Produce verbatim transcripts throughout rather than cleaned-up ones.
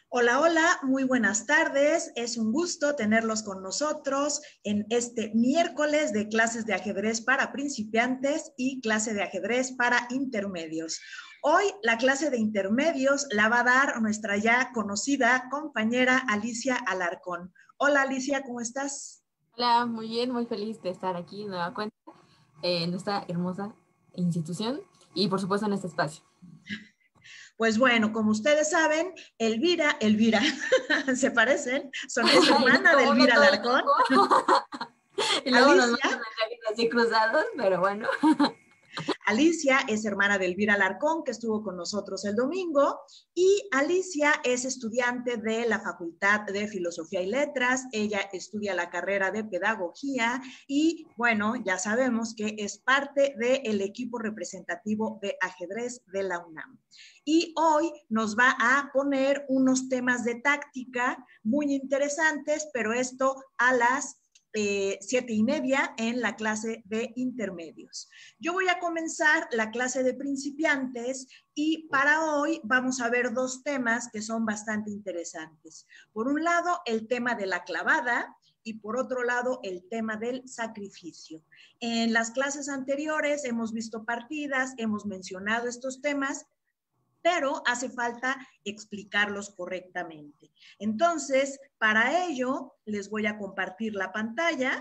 Hola, hola, muy buenas tardes. Es un gusto tenerlos con nosotros en este miércoles de clases de ajedrez para principiantes y clase de ajedrez para intermedios. Hoy la clase de intermedios la va a dar nuestra ya conocida compañera Alicia Alarcón. Hola Alicia, ¿cómo estás? Hola, muy bien, muy feliz de estar aquí de nueva cuenta eh, en esta hermosa institución y por supuesto en este espacio. Pues bueno, como ustedes saben, Elvira, Elvira, se parecen, son, es hermana de Como uno Elvira todo Alarcón. loco. Y luego nos Alicia mandan mensajes así cruzados, pero bueno. Alicia es hermana de Elvira Alarcón, que estuvo con nosotros el domingo, y Alicia es estudiante de la Facultad de Filosofía y Letras. Ella estudia la carrera de Pedagogía y, bueno, ya sabemos que es parte del equipo representativo de ajedrez de la UNAM. Y hoy nos va a poner unos temas de táctica muy interesantes, pero esto a las eh, siete y media en la clase de intermedios. Yo voy a comenzar la clase de principiantes y para hoy vamos a ver dos temas que son bastante interesantes. Por un lado, el tema de la clavada y por otro lado, el tema del sacrificio. En las clases anteriores hemos visto partidas, hemos mencionado estos temas, pero hace falta explicarlos correctamente. Entonces, para ello, les voy a compartir la pantalla.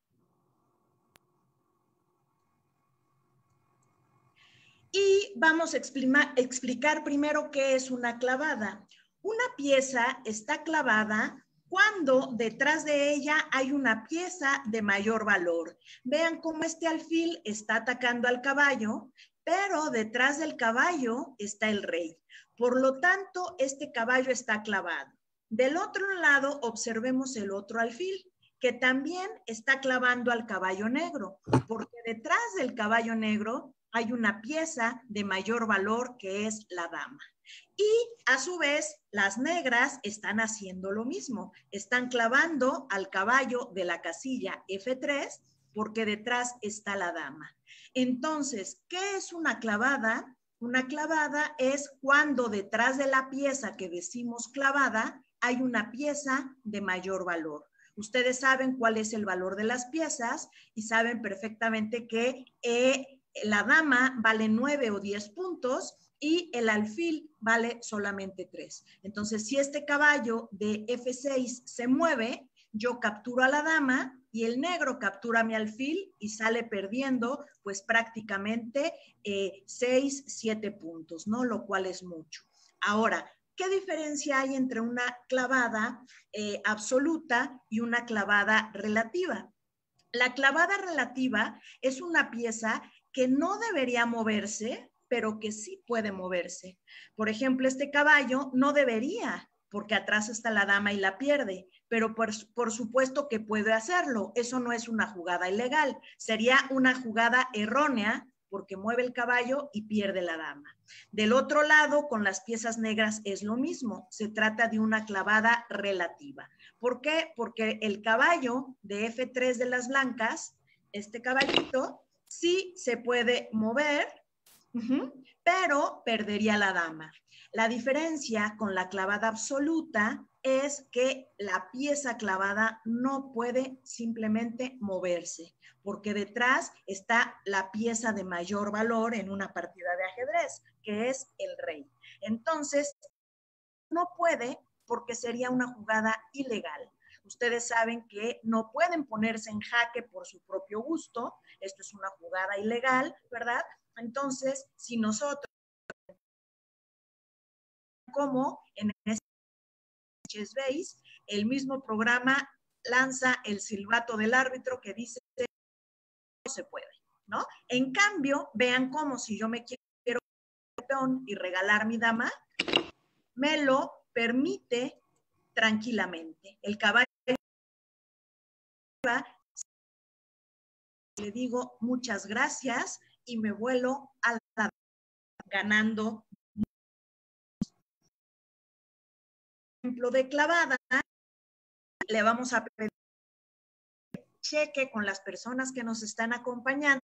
Y vamos a explicar primero qué es una clavada. Una pieza está clavada cuando detrás de ella hay una pieza de mayor valor. Vean cómo este alfil está atacando al caballo, pero detrás del caballo está el rey. Por lo tanto, este caballo está clavado. Del otro lado, observemos el otro alfil, que también está clavando al caballo negro, porque detrás del caballo negro hay una pieza de mayor valor que es la dama. Y a su vez, las negras están haciendo lo mismo. Están clavando al caballo de la casilla F tres porque detrás está la dama. Entonces, ¿qué es una clavada? Una clavada es cuando detrás de la pieza que decimos clavada hay una pieza de mayor valor. Ustedes saben cuál es el valor de las piezas y saben perfectamente que eh, la dama vale nueve o diez puntos y el alfil vale solamente tres. Entonces, si este caballo de F seis se mueve, yo capturo a la dama y el negro captura a mi alfil y sale perdiendo pues prácticamente eh, seis, siete puntos, ¿no? Lo cual es mucho. Ahora, ¿qué diferencia hay entre una clavada eh, absoluta y una clavada relativa? La clavada relativa es una pieza que no debería moverse, pero que sí puede moverse. Por ejemplo, este caballo no debería, porque atrás está la dama y la pierde, pero por, por supuesto que puede hacerlo. Eso no es una jugada ilegal, sería una jugada errónea porque mueve el caballo y pierde la dama. Del otro lado, con las piezas negras es lo mismo, se trata de una clavada relativa. ¿Por qué? Porque el caballo de F tres de las blancas, este caballito, sí se puede mover, uh-huh, pero perdería la dama. La diferencia con la clavada absoluta es que la pieza clavada no puede simplemente moverse, porque detrás está la pieza de mayor valor en una partida de ajedrez, que es el rey. Entonces, no puede porque sería una jugada ilegal. Ustedes saben que no pueden ponerse en jaque por su propio gusto. Esto es una jugada ilegal, ¿verdad? Entonces, si nosotros, como en este Chess Base, el mismo programa lanza el silbato del árbitro que dice no se puede, ¿no? En cambio, vean cómo si yo me quiero peón y regalar mi dama, me lo permite tranquilamente. El caballo le digo muchas gracias y me vuelo a la ganando. Ejemplo de clavada, le vamos a pedir cheque con las personas que nos están acompañando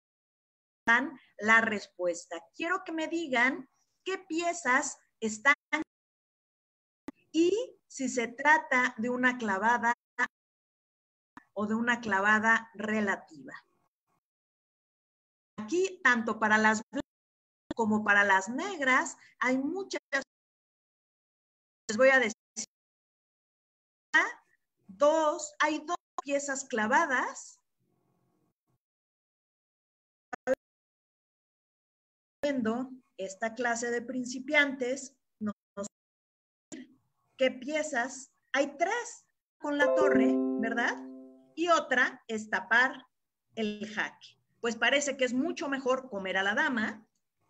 la respuesta. Quiero que me digan qué piezas están y si se trata de una clavada o de una clavada relativa. Aquí, tanto para las blancas como para las negras, hay muchas. Les voy a decir, dos, hay dos piezas clavadas. Viendo esta clase de principiantes, nos qué piezas, hay tres con la torre, ¿verdad? Y otra es tapar el jaque. Pues parece que es mucho mejor comer a la dama.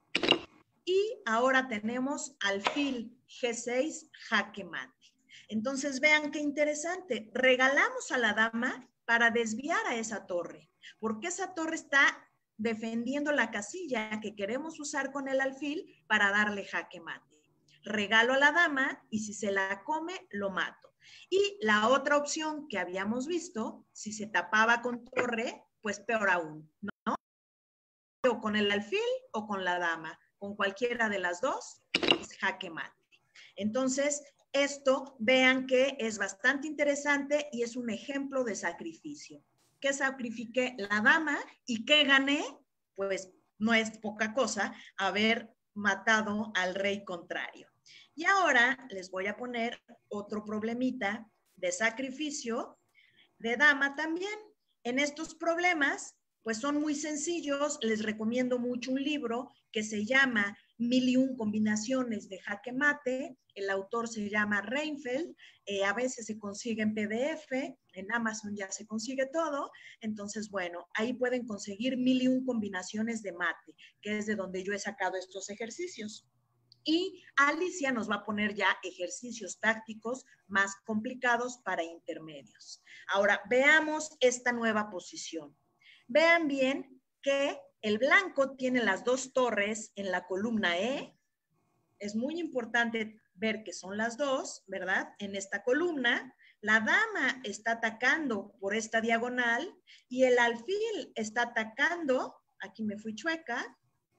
Y ahora tenemos alfil G seis, jaque mate. Entonces vean qué interesante. Regalamos a la dama para desviar a esa torre, porque esa torre está defendiendo la casilla que queremos usar con el alfil para darle jaque mate. Regalo a la dama y si se la come, lo mato. Y la otra opción que habíamos visto, si se tapaba con torre, pues peor aún, ¿no? O con el alfil o con la dama. Con cualquiera de las dos, es jaque mate. Entonces, esto vean que es bastante interesante y es un ejemplo de sacrificio. ¿Qué sacrifiqué? La dama. ¿Y qué gané? Pues no es poca cosa haber matado al rey contrario. Y ahora les voy a poner otro problemita de sacrificio de dama también. En estos problemas, pues son muy sencillos. Les recomiendo mucho un libro que se llama Mil y un combinaciones de jaque mate. El autor se llama Reinfeldt. Eh, a veces se consigue en P D F. En Amazon ya se consigue todo. Entonces, bueno, ahí pueden conseguir mil y un combinaciones de mate, que es de donde yo he sacado estos ejercicios. Y Alicia nos va a poner ya ejercicios tácticos más complicados para intermedios. Ahora, veamos esta nueva posición. Vean bien que el blanco tiene las dos torres en la columna E. Es muy importante ver que son las dos, ¿verdad? En esta columna. La dama está atacando por esta diagonal y el alfil está atacando, aquí me fui chueca,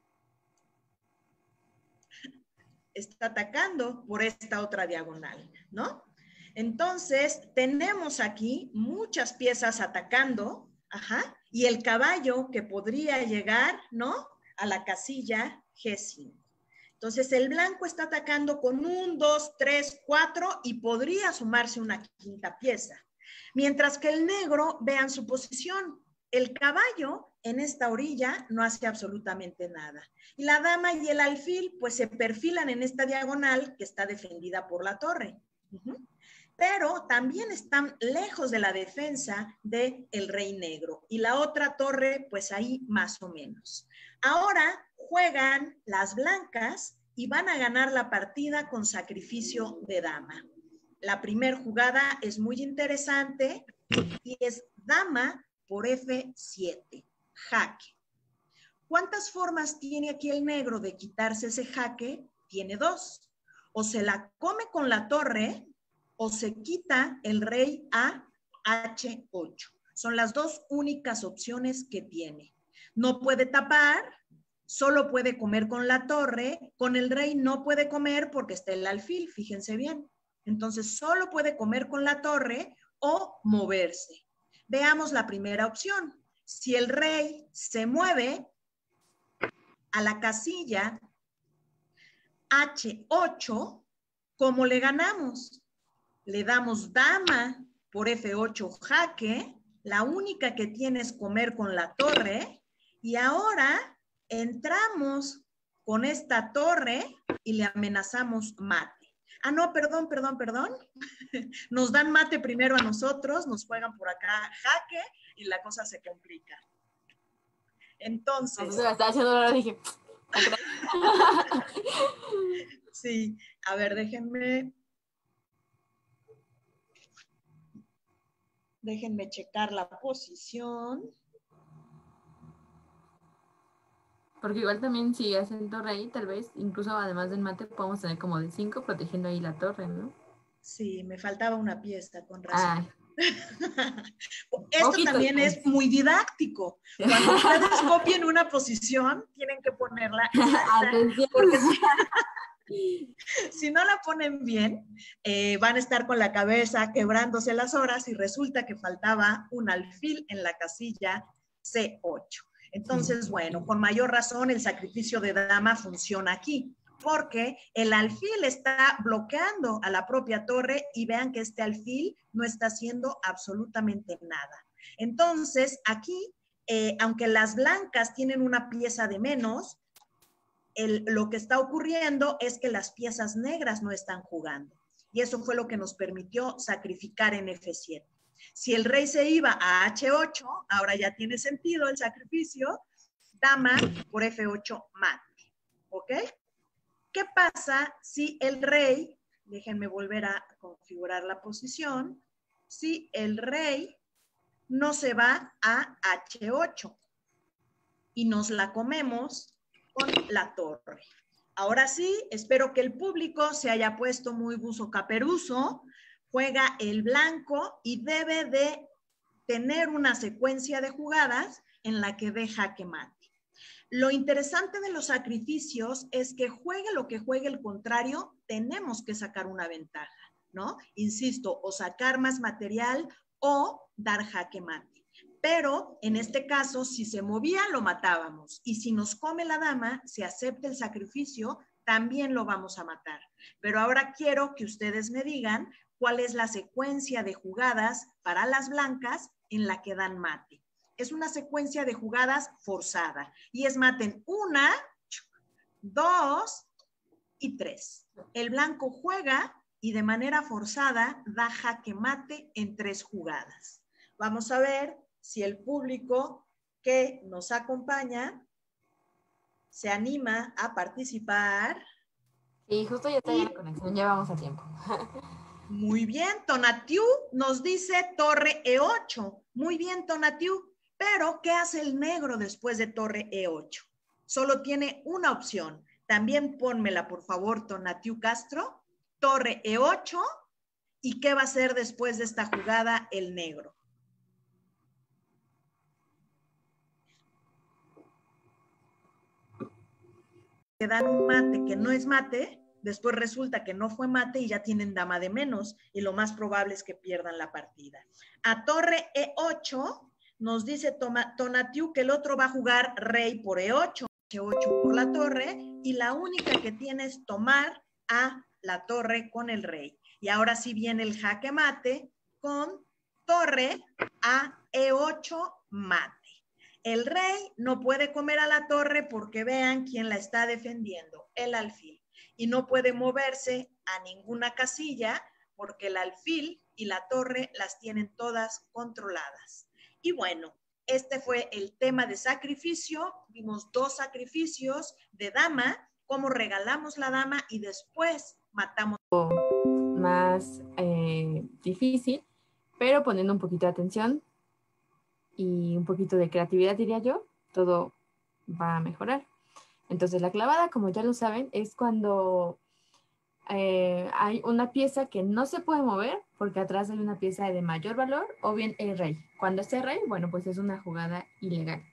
está atacando por esta otra diagonal, ¿no? Entonces, tenemos aquí muchas piezas atacando, ajá, y el caballo que podría llegar, ¿no?, a la casilla G cinco. Entonces, el blanco está atacando con un, dos, tres, cuatro y podría sumarse una quinta pieza. Mientras que el negro, vean su posición. El caballo en esta orilla no hace absolutamente nada. Y la dama y el alfil pues se perfilan en esta diagonal que está defendida por la torre. Uh-huh. Pero también están lejos de la defensa del rey negro. Y la otra torre pues ahí más o menos. Ahora juegan las blancas y van a ganar la partida con sacrificio de dama. La primera jugada es muy interesante y es dama por F siete, jaque. ¿Cuántas formas tiene aquí el negro de quitarse ese jaque? Tiene dos. O se la come con la torre o se quita el rey a H ocho. Son las dos únicas opciones que tiene. No puede tapar, solo puede comer con la torre. Con el rey no puede comer porque está el alfil, fíjense bien. Entonces solo puede comer con la torre o moverse. Veamos la primera opción. Si el rey se mueve a la casilla H ocho, ¿cómo le ganamos? Le damos dama por F ocho jaque. La única que tiene es comer con la torre. Y ahora entramos con esta torre y le amenazamos mate. Ah, no, perdón, perdón, perdón. Nos dan mate primero a nosotros, nos juegan por acá jaque y la cosa se complica. Entonces... Me estaba haciendo ahora, dije... Sí, a ver, déjenme... Déjenme checar la posición. Porque igual también si hacen torre ahí, tal vez, incluso además del mate, podemos tener como de cinco protegiendo ahí la torre, ¿no? Sí, me faltaba una pieza, con razón. Ah. Esto Poquito, también ¿no? es muy didáctico. Cuando ustedes copien una posición, tienen que ponerla. Atención. Porque si, Si no la ponen bien, eh, van a estar con la cabeza quebrándose las horas y resulta que faltaba un alfil en la casilla C ocho. Entonces, bueno, con mayor razón el sacrificio de dama funciona aquí, porque el alfil está bloqueando a la propia torre y vean que este alfil no está haciendo absolutamente nada. Entonces, aquí, eh, aunque las blancas tienen una pieza de menos, el, lo que está ocurriendo es que las piezas negras no están jugando. Y eso fue lo que nos permitió sacrificar en F siete. Si el rey se iba a H ocho, ahora ya tiene sentido el sacrificio, dama por F ocho mate. ¿Ok? ¿Qué pasa si el rey, déjenme volver a configurar la posición, si el rey no se va a H ocho y nos la comemos con la torre? Ahora sí, espero que el público se haya puesto muy buzo caperuso. Juega el blanco y debe de tener una secuencia de jugadas en la que deja jaque mate. Lo interesante de los sacrificios es que juegue lo que juegue el contrario, tenemos que sacar una ventaja, ¿no? Insisto, o sacar más material o dar jaque mate. Pero en este caso, si se movía, lo matábamos. Y si nos come la dama, si acepta el sacrificio, también lo vamos a matar. Pero ahora quiero que ustedes me digan cuál es la secuencia de jugadas para las blancas en la que dan mate. Es una secuencia de jugadas forzada. Y es maten una, dos y tres. El blanco juega y de manera forzada da jaque mate en tres jugadas. Vamos a ver si el público que nos acompaña se anima a participar. Y justo ya está y... la conexión, ya vamos a tiempo. Muy bien, Tonatiu nos dice torre E ocho. Muy bien, Tonatiu. Pero, ¿qué hace el negro después de torre E ocho? Solo tiene una opción. También pónmela, por favor, Tonatiu Castro. Torre E ocho. ¿Y qué va a hacer después de esta jugada el negro? Que dan un mate que no es mate, después resulta que no fue mate y ya tienen dama de menos y lo más probable es que pierdan la partida. A torre E ocho nos dice Tonatiu que el otro va a jugar rey por E ocho, H ocho por la torre y la única que tiene es tomar a la torre con el rey. Y ahora sí viene el jaque mate con torre a E ocho mate. El rey no puede comer a la torre porque vean quién la está defendiendo, el alfil. Y no puede moverse a ninguna casilla porque el alfil y la torre las tienen todas controladas. Y bueno, este fue el tema de sacrificio. Vimos dos sacrificios de dama, cómo regalamos la dama y después matamos. Más eh, difícil, pero poniendo un poquito de atención y un poquito de creatividad, diría yo, todo va a mejorar. Entonces, la clavada, como ya lo saben, es cuando eh, hay una pieza que no se puede mover porque atrás hay una pieza de mayor valor o bien el rey. Cuando esté rey, bueno, pues es una jugada ilegal.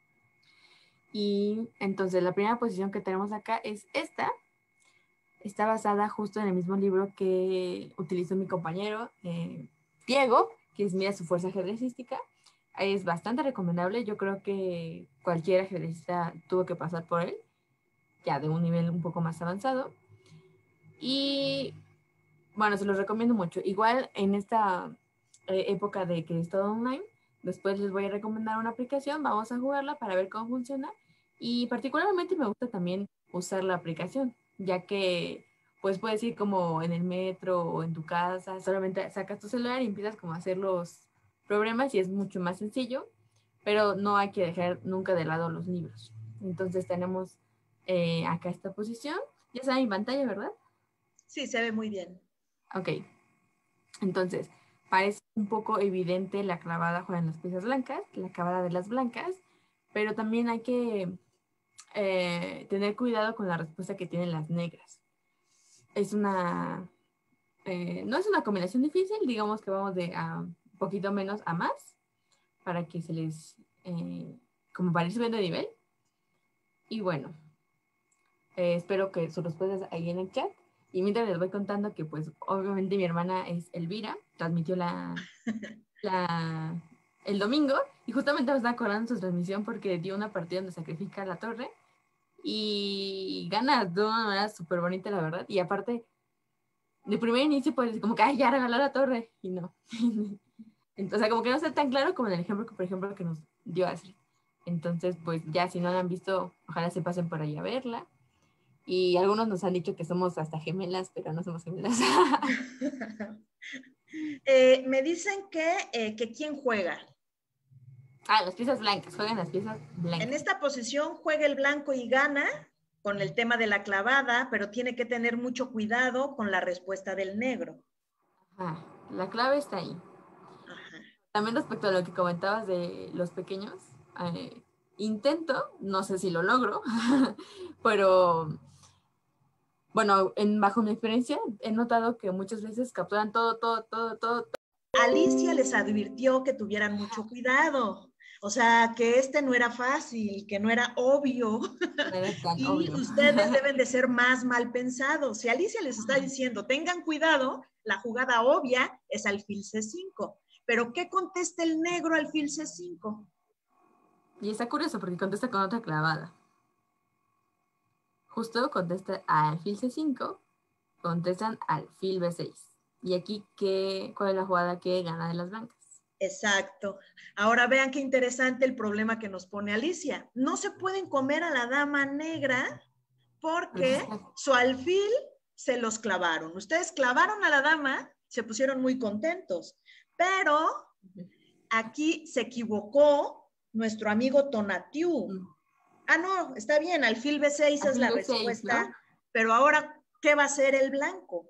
Y entonces, la primera posición que tenemos acá es esta. Está basada justo en el mismo libro que utilizó mi compañero eh, Diego, que es Mira su fuerza ajedrecística. Es bastante recomendable. Yo creo que cualquier ajedrecista tuvo que pasar por él, ya de un nivel un poco más avanzado. Y bueno, se los recomiendo mucho. Igual en esta eh, época de que es todo online, después les voy a recomendar una aplicación. Vamos a jugarla para ver cómo funciona. Y particularmente me gusta también usar la aplicación, ya que pues puedes ir como en el metro o en tu casa, solamente sacas tu celular y empiezas como a hacer los problemas y es mucho más sencillo, pero no hay que dejar nunca de lado los libros. Entonces tenemos eh, acá esta posición. Ya está en pantalla, ¿verdad? Sí, se ve muy bien. Ok. Entonces, parece un poco evidente la clavada juega en las piezas blancas, la clavada de las blancas, pero también hay que eh, tener cuidado con la respuesta que tienen las negras. Es una... Eh, no es una combinación difícil, digamos que vamos de a un poquito menos a más, para que se les... Eh, como para ir subiendo de nivel. Y bueno, Eh, espero que sus respuestas ahí en el chat. Y mientras les voy contando que, pues, obviamente mi hermana es Elvira, transmitió la, la, el domingo, y justamente me estaba acordando de su transmisión porque dio una partida donde sacrifica la torre, y gana de una manera súper bonita, la verdad. Y aparte, de primer inicio, pues, como que, ay, ya regaló la torre, y no. Entonces, como que no está tan claro como en el ejemplo que, por ejemplo, que nos dio Astrid. Entonces, pues, ya, si no la han visto, ojalá se pasen por ahí a verla. Y algunos nos han dicho que somos hasta gemelas, pero no somos gemelas. eh, me dicen que, eh, que quién juega. Ah, las piezas blancas, juegan las piezas blancas. En esta posición juega el blanco y gana con el tema de la clavada, pero tiene que tener mucho cuidado con la respuesta del negro. Ajá, la clave está ahí. Ajá. También respecto a lo que comentabas de los pequeños, eh, intento, no sé si lo logro, pero bueno, en, bajo mi experiencia he notado que muchas veces capturan todo, todo, todo, todo. Alicia les advirtió que tuvieran mucho cuidado. O sea, que este no era fácil, que no era obvio. No era tan Y obvio. ustedes deben de ser más mal pensados. Si Alicia les está diciendo, tengan cuidado, la jugada obvia es alfil ce cinco. Pero ¿qué contesta el negro alfil ce cinco? Y está curioso porque contesta con otra clavada. Justo contesta alfil ce cinco, contestan alfil be seis. Y aquí, ¿qué, ¿cuál es la jugada que gana de las blancas? Exacto. Ahora vean qué interesante el problema que nos pone Alicia. No se pueden comer a la dama negra porque su alfil se los clavaron. Ustedes clavaron a la dama, se pusieron muy contentos, pero aquí se equivocó nuestro amigo Tonatiuh. Ah, no, está bien, alfil be seis es la respuesta, ¿no? Pero ahora, ¿qué va a hacer el blanco?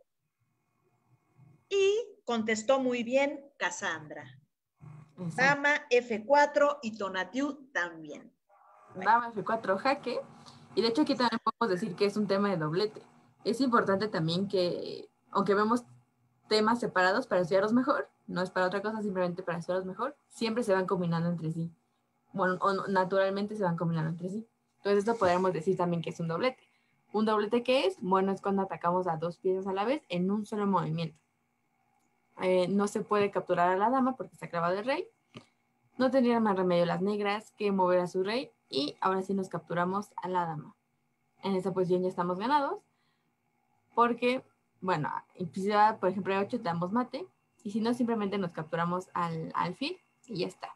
Y contestó muy bien Cassandra. Exacto. Dama efe cuatro y Tonatiuh también. Dama efe cuatro jaque. Y de hecho aquí también podemos decir que es un tema de doblete. Es importante también que, aunque vemos temas separados para estudiarlos mejor, no es para otra cosa, simplemente para estudiarlos mejor, siempre se van combinando entre sí. Bueno, o naturalmente se van combinando entre sí. Entonces esto podemos decir también que es un doblete. ¿Un doblete qué es? Bueno, es cuando atacamos a dos piezas a la vez en un solo movimiento. Eh, no se puede capturar a la dama porque está clavado el rey. No tendrían más remedio las negras que mover a su rey. Y ahora sí nos capturamos a la dama. En esta posición ya estamos ganados. Porque, bueno, por ejemplo, a ocho te damos mate. Y si no, simplemente nos capturamos al alfil y ya está.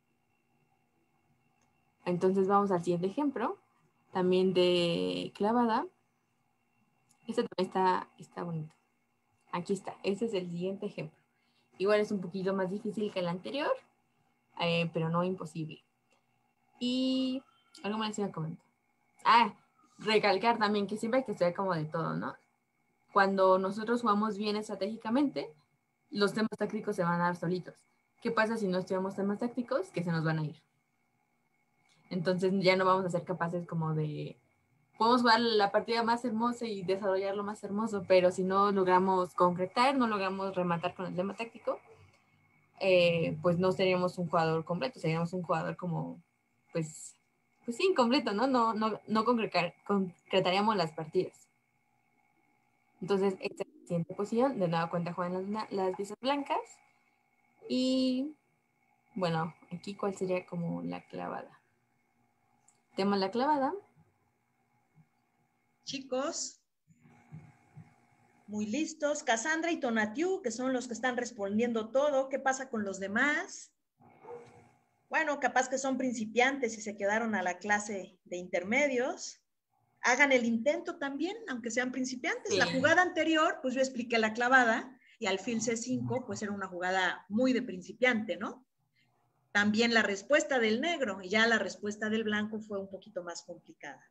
Entonces vamos al siguiente ejemplo. También de clavada. Este también está, está bonito. Aquí está. Este es el siguiente ejemplo. Igual es un poquito más difícil que el anterior. Eh, pero no imposible. Y algo más iba a comentar. Ah, recalcar también que siempre hay que estudiar como de todo, ¿no? Cuando nosotros jugamos bien estratégicamente, los temas tácticos se van a dar solitos. ¿Qué pasa si no estudiamos temas tácticos? Que se nos van a ir. Entonces ya no vamos a ser capaces como de... Podemos jugar la partida más hermosa y desarrollar lo más hermoso, pero si no logramos concretar, no logramos rematar con el tema táctico, eh, pues no seríamos un jugador completo, seríamos un jugador como, pues, pues sí, incompleto, ¿no? No, no, no concretar, concretaríamos las partidas. Entonces, esta es la siguiente posición. De nueva cuenta juegan las, las piezas blancas. Y, bueno, aquí cuál sería como la clavada. Tenemos la clavada. Chicos, muy listos. Cassandra y Tonatiuh, que son los que están respondiendo todo. ¿Qué pasa con los demás? Bueno, capaz que son principiantes y se quedaron a la clase de intermedios. Hagan el intento también, aunque sean principiantes. Sí. La jugada anterior, pues yo expliqué la clavada y alfil ce cinco, pues era una jugada muy de principiante, ¿no? También la respuesta del negro y ya la respuesta del blanco fue un poquito más complicada.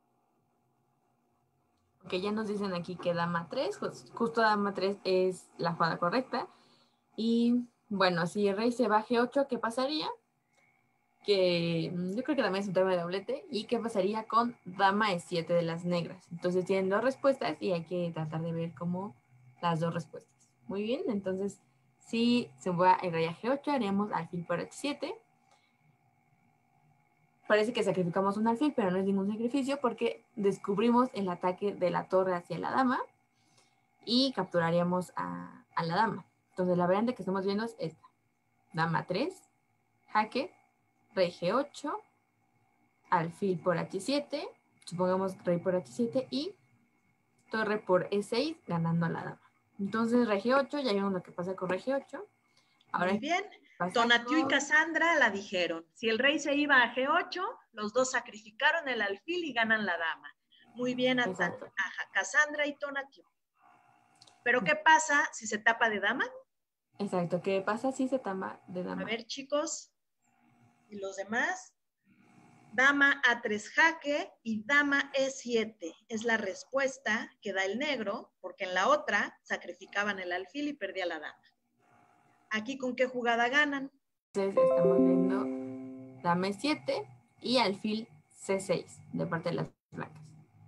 Ok, ya nos dicen aquí que dama tres, pues justo dama tres es la jugada correcta. Y bueno, si el rey se va a ge ocho, ¿qué pasaría? Que yo creo que también es un tema de doblete. ¿Y qué pasaría con dama e siete de las negras? Entonces tienen dos respuestas y hay que tratar de ver como las dos respuestas. Muy bien, entonces si se va el rey a ge ocho, haríamos alfil por hache siete. parece que sacrificamos un alfil, pero no es ningún sacrificio porque descubrimos el ataque de la torre hacia la dama y capturaríamos a, a la dama. Entonces la variante que estamos viendo es esta. Dama tres, jaque, rey ge ocho, alfil por hache siete, supongamos rey por hache siete y torre por e seis, ganando a la dama. Entonces rey ge ocho, ya vimos lo que pasa con rey ge ocho. Ahora, muy bien. Tonatiuh con... y Cassandra la dijeron. Si el rey se iba a ge ocho, los dos sacrificaron el alfil y ganan la dama. Muy bien a, a Cassandra y Tonatiuh. ¿Pero qué pasa si se tapa de dama? Exacto, ¿qué pasa si se tapa de dama? A ver, chicos, ¿y los demás? Dama a tres jaque y dama e siete. Es la respuesta que da el negro, porque en la otra sacrificaban el alfil y perdía la dama. ¿Aquí con qué jugada ganan? Entonces estamos viendo dama e siete y alfil ce seis de parte de las blancas.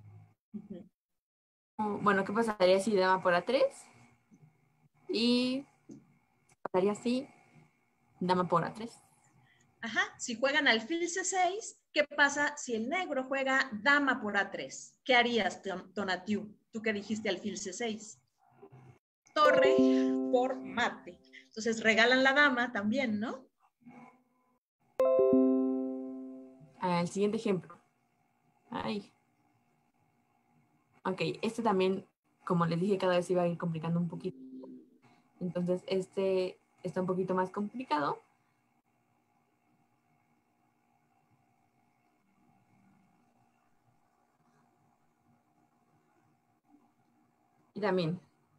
Uh-huh. Bueno, ¿qué pasaría si dama por a tres? Y pasaría así, dama por a tres. Ajá, si juegan alfil ce seis, ¿qué pasa si el negro juega dama por a tres? ¿Qué harías, Tonatiuh? Tú que dijiste alfil ce seis. Torre por mate. Entonces regalan la dama también, ¿no? El siguiente ejemplo. Ay. Ok, este también, como les dije, cada vez iba a ir complicando un poquito. Entonces, este está un poquito más complicado. Y también,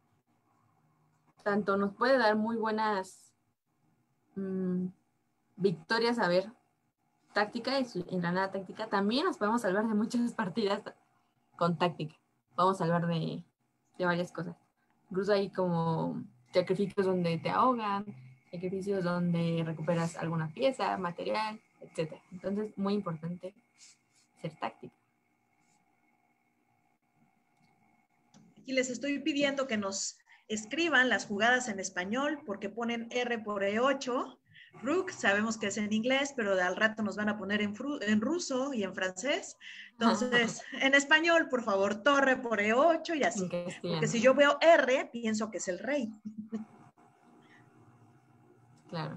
tanto nos puede dar muy buenas mmm, victorias a ver táctica y en la nada táctica. También nos podemos salvar de muchas partidas con táctica. Vamos a salvar de, de varias cosas. Incluso hay como sacrificios donde te ahogan, sacrificios donde recuperas alguna pieza, material, etcétera. Entonces, muy importante ser táctica. Aquí les estoy pidiendo que nos escriban las jugadas en español porque ponen R por e ocho. Rook, sabemos que es en inglés, pero al rato nos van a poner en, en ruso y en francés. Entonces, en español, por favor, torre por e ocho y así. Porque si yo veo R, pienso que es el rey. Claro.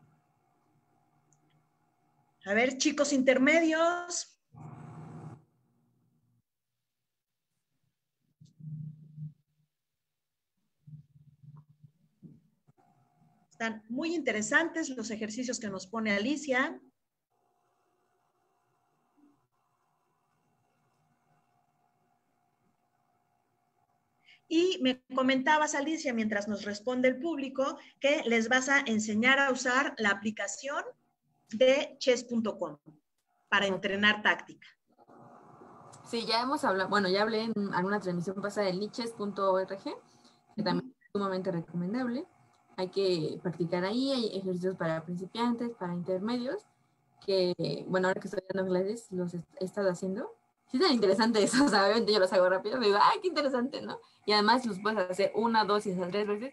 A ver, chicos intermedios. Están muy interesantes los ejercicios que nos pone Alicia. Y me comentabas, Alicia, mientras nos responde el público, que les vas a enseñar a usar la aplicación de chess punto com para entrenar táctica. Sí, ya hemos hablado, bueno, ya hablé en alguna transmisión pasada del chess punto org, que también es sumamente recomendable. Hay que practicar ahí, hay ejercicios para principiantes, para intermedios, que, bueno, ahora que estoy dando clases, los he estado haciendo. Sí, es tan interesante eso, o sea, obviamente yo los hago rápido, me digo, ¡ay, qué interesante!, ¿no? Y además los puedes hacer una, dos y hasta tres veces,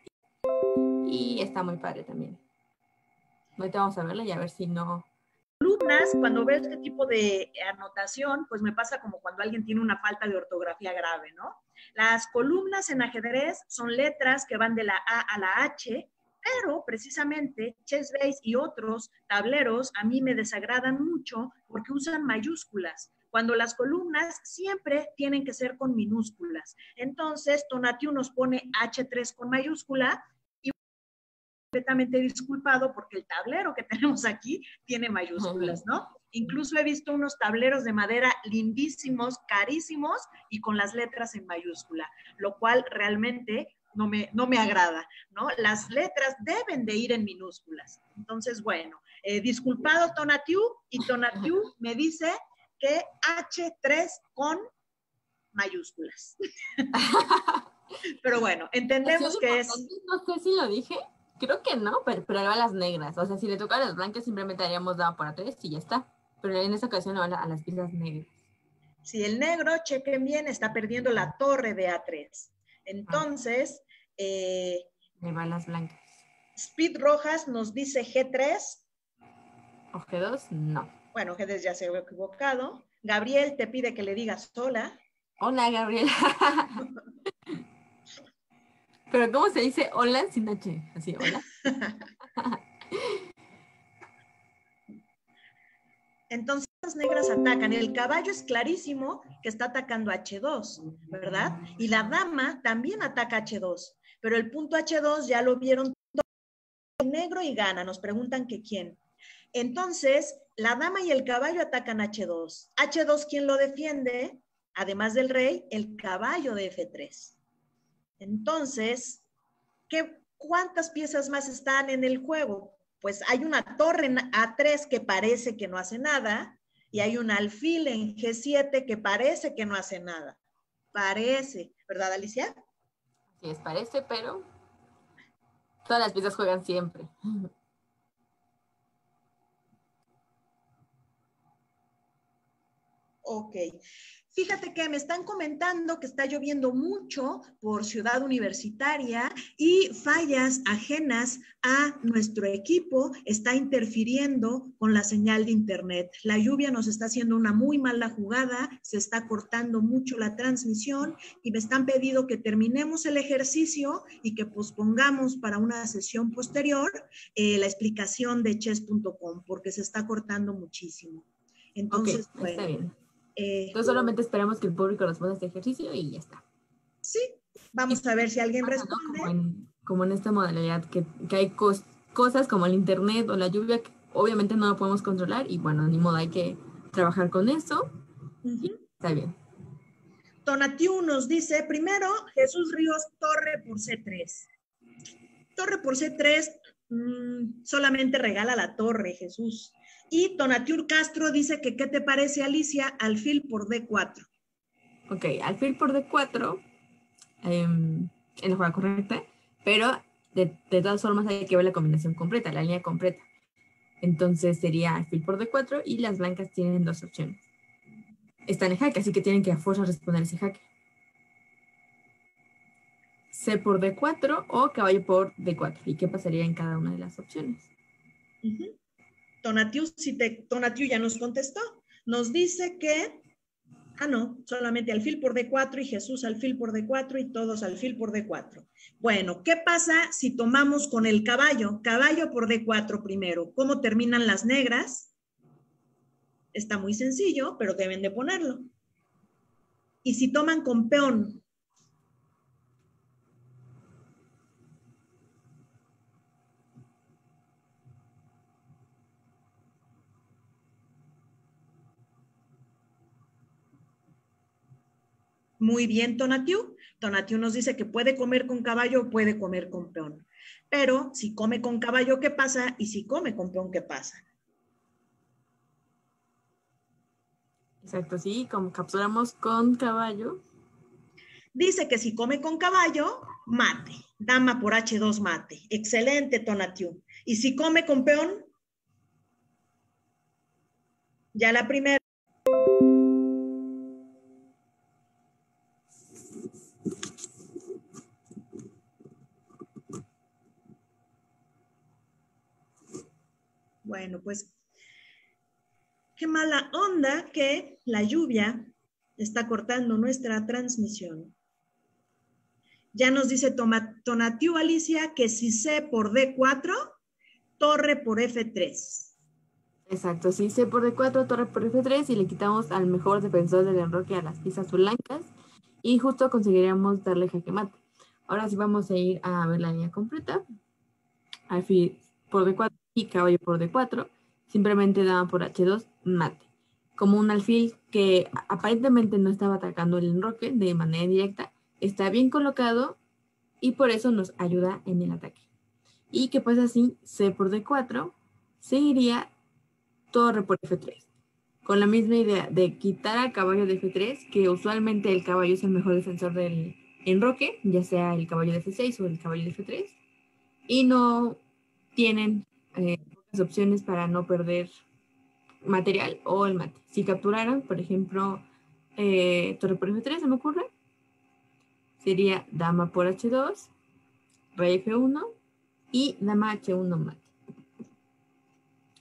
y está muy padre también. Ahorita vamos a verla y a ver si no... Columnas, cuando veo este tipo de anotación, pues me pasa como cuando alguien tiene una falta de ortografía grave, ¿no? Las columnas en ajedrez son letras que van de la A a la H, pero precisamente Chessbase y otros tableros a mí me desagradan mucho porque usan mayúsculas, cuando las columnas siempre tienen que ser con minúsculas. Entonces, Tonatiuh nos pone hache tres con mayúscula y completamente disculpado porque el tablero que tenemos aquí tiene mayúsculas, ¿no? Incluso he visto unos tableros de madera lindísimos, carísimos y con las letras en mayúscula, lo cual realmente no me, no me agrada, ¿no? Las letras deben de ir en minúsculas. Entonces, bueno, eh, disculpado Tonatiuh, y Tonatiuh me dice que hache tres con mayúsculas. Pero bueno, entendemos que es... No sé si lo dije. Creo que no, pero, pero a las negras. O sea, si le toca a las blancas, simplemente haríamos dama por a tres y ya está. Pero en esta ocasión le van a, a las piezas negras. Si el negro, chequen bien, está perdiendo la torre de a tres. Entonces, eh, me van las blancas. Speed Rojas nos dice ge tres. ¿O ge dos? No. Bueno, Gedes ya se había equivocado. Gabriel te pide que le digas hola. Hola, Gabriel. Pero ¿cómo se dice hola sin H? Así, hola. Entonces las negras atacan. El caballo es clarísimo que está atacando H dos, ¿verdad? Y la dama también ataca H dos. Pero el punto H dos ya lo vieron negro y gana. Nos preguntan que quién. Entonces, la dama y el caballo atacan H dos. H dos, ¿quién lo defiende? Además del rey, el caballo de F tres. Entonces, ¿qué, ¿cuántas piezas más están en el juego? Pues hay una torre en A tres que parece que no hace nada y hay un alfil en G siete que parece que no hace nada. Parece, ¿verdad, Alicia? Sí, es parece, pero todas las piezas juegan siempre. Ok. Fíjate que me están comentando que está lloviendo mucho por Ciudad Universitaria y fallas ajenas a nuestro equipo está interfiriendo con la señal de internet. La lluvia nos está haciendo una muy mala jugada, se está cortando mucho la transmisión y me están pidiendo que terminemos el ejercicio y que pospongamos para una sesión posterior eh, la explicación de chess punto com porque se está cortando muchísimo. Entonces, Ok, bueno. está bien. Eh, Entonces solamente esperamos que el público responda a este ejercicio y ya está. sí, vamos a ver si alguien Pasa, ¿no? responde. Como en, como en esta modalidad que, que hay cos, cosas como el internet o la lluvia que obviamente no lo podemos controlar y bueno, ni modo, hay que trabajar con eso. Uh-huh. Y está bien. Tonatiu nos dice, primero, Jesús Ríos, torre por C tres. Torre por C tres, mmm, solamente regala la torre, Jesús. Y Tonatiur Castro dice que, ¿qué te parece, Alicia? Alfil por D cuatro. Ok, alfil por D cuatro eh, es la jugada correcta, pero de, de todas formas hay que ver la combinación completa, la línea completa. Entonces sería alfil por D cuatro y las blancas tienen dos opciones. Están en jaque, así que tienen que a fuerza responder ese jaque. C por D cuatro o caballo por D cuatro. ¿Y qué pasaría en cada una de las opciones? Uh-huh. Tonatiu, si te, Tonatiu ya nos contestó. Nos dice que, ah, no, solamente alfil por D cuatro y Jesús alfil por D cuatro y todos alfil por D cuatro. Bueno, ¿qué pasa si tomamos con el caballo? Caballo por D cuatro primero. ¿Cómo terminan las negras? Está muy sencillo, pero deben de ponerlo. Y si toman con peón, muy bien, Tonatiu. Tonatiu nos dice que puede comer con caballo o puede comer con peón. Pero si come con caballo, ¿qué pasa? Y si come con peón, ¿qué pasa? Exacto, sí, como capturamos con caballo. Dice que si come con caballo, mate. Dama por H dos, mate. Excelente, Tonatiu. Y si come con peón, ya la primera. Bueno, pues qué mala onda que la lluvia está cortando nuestra transmisión. Ya nos dice Tonatiu Alicia que si C por D cuatro, torre por F tres. Exacto, sí, C por D cuatro, torre por F tres y le quitamos al mejor defensor del enroque a las piezas blancas y justo conseguiríamos darle jaque mate. Ahora sí vamos a ir a ver la línea completa. Alfil por D cuatro y caballo por D cuatro, simplemente dama por H dos, mate. Como un alfil que aparentemente no estaba atacando el enroque de manera directa, está bien colocado y por eso nos ayuda en el ataque. Y que pues así, C por D cuatro seguiría torre por F tres. Con la misma idea de quitar al caballo de F tres, que usualmente el caballo es el mejor defensor del enroque, ya sea el caballo de F seis o el caballo de F tres, y no tienen eh, pocas opciones para no perder material o el mate. Si capturaran, por ejemplo, eh, torre por F tres, se me ocurre, sería dama por H dos, rey F uno y dama H uno mate.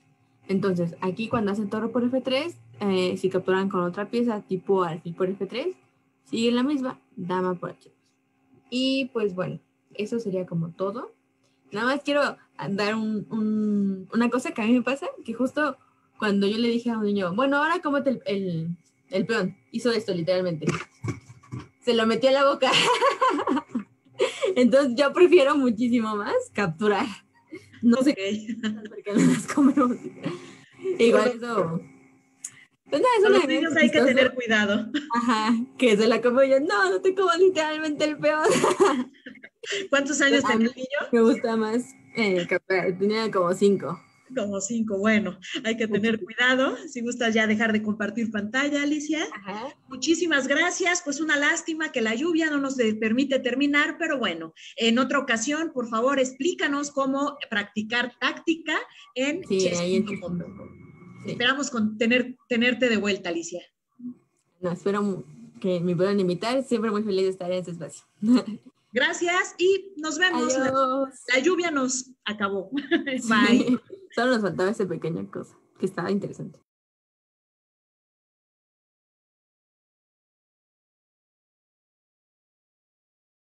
Entonces, aquí cuando hacen torre por F tres, eh, si capturan con otra pieza tipo alfil por F tres, sigue la misma, dama por H dos. Y pues bueno, eso sería como todo. Nada más quiero dar un, un, una cosa que a mí me pasa, que justo cuando yo le dije a un niño, bueno, ahora cómete el, el, el peón, hizo esto literalmente. Se lo metió en la boca. Entonces yo prefiero muchísimo más capturar. No sé Okay. por qué no las comemos. Igual Bueno, eso. Pues nada, es con una los niños hay que tener cuidado. Ajá, que se la como yo. No, no te como literalmente el peón. ¿Cuántos años A tenía mí el niño? me gusta más eh, capturar. Tenía como cinco. Como cinco. Bueno, hay que Mucho. tener cuidado. Si gustas ya dejar de compartir pantalla, Alicia. Ajá. Muchísimas gracias. Pues una lástima que la lluvia no nos permite terminar, pero bueno, en otra ocasión, por favor, explícanos cómo practicar táctica en Sí, chess ahí en punto com. sí. Esperamos con tener, tenerte de vuelta, Alicia. No, espero que me puedan invitar. Siempre muy feliz de estar en este espacio. Gracias y nos vemos. La, Adiós. la lluvia nos acabó. Sí. Bye. Solo nos faltaba esa pequeña cosa que estaba interesante.